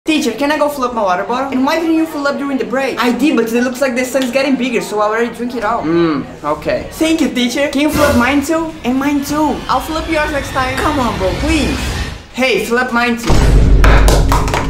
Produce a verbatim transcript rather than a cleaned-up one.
Teacher, can I go fill up my water bottle? And why didn't you fill up during the break? I did, but it looks like the sun is getting bigger, so I already drink it all. Mmm, okay. Thank you, teacher. Can you fill up mine too? And mine too. I'll fill up yours next time. Come on, bro, please. Hey, fill up mine too.